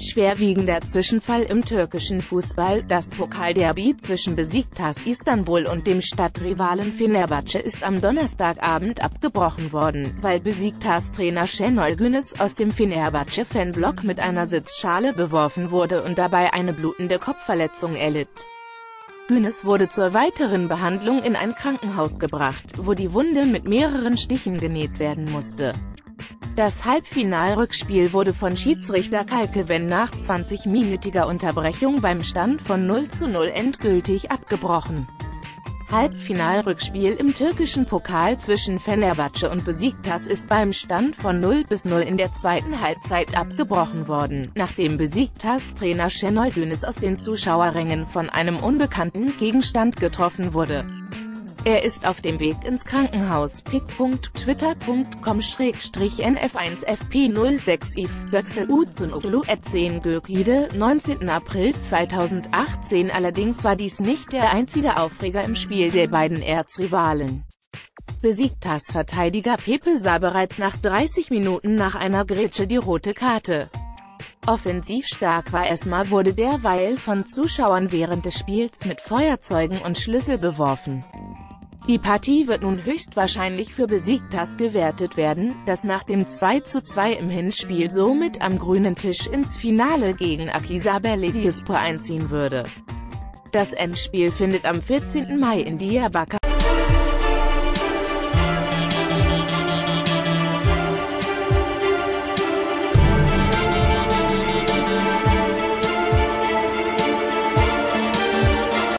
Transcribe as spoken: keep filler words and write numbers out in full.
schwerwiegender Zwischenfall im türkischen Fußball. Das Pokalderby zwischen Besiktas Istanbul und dem Stadtrivalen Fenerbahçe ist am Donnerstagabend abgebrochen worden, weil Besiktas-Trainer Şenol Güneş aus dem Fenerbahçe-Fanblock mit einer Sitzschale beworfen wurde und dabei eine blutende Kopfverletzung erlitt. Güneş wurde zur weiteren Behandlung in ein Krankenhaus gebracht, wo die Wunde mit mehreren Stichen genäht werden musste. Das Halbfinalrückspiel wurde von Schiedsrichter Kalkeven nach zwanzigminütiger Unterbrechung beim Stand von null zu null endgültig abgebrochen. Halbfinalrückspiel im türkischen Pokal zwischen Fenerbahçe und Besiktas ist beim Stand von null zu null in der zweiten Halbzeit abgebrochen worden, nachdem Besiktas-Trainer Şenol Güneş aus den Zuschauerrängen von einem unbekannten Gegenstand getroffen wurde. Er ist auf dem Weg ins Krankenhaus. pic punkt twitter punkt com schrägstrich n f eins f p null sechs i f Göksel Uzunoglu at zehn Gökide, neunzehnten April zweitausendachtzehn. Allerdings war dies nicht der einzige Aufreger im Spiel der beiden Erzrivalen. Besiktas-Verteidiger Pepe sah bereits nach dreißig Minuten nach einer Grätsche die rote Karte. Offensiv stark war Esma wurde derweil von Zuschauern während des Spiels mit Feuerzeugen und Schlüssel beworfen. Die Partie wird nun höchstwahrscheinlich für Besiktas gewertet werden, das nach dem zwei zu zwei im Hinspiel somit am grünen Tisch ins Finale gegen Akhisar Belediyespor einziehen würde. Das Endspiel findet am vierzehnten Mai in Diyarbakır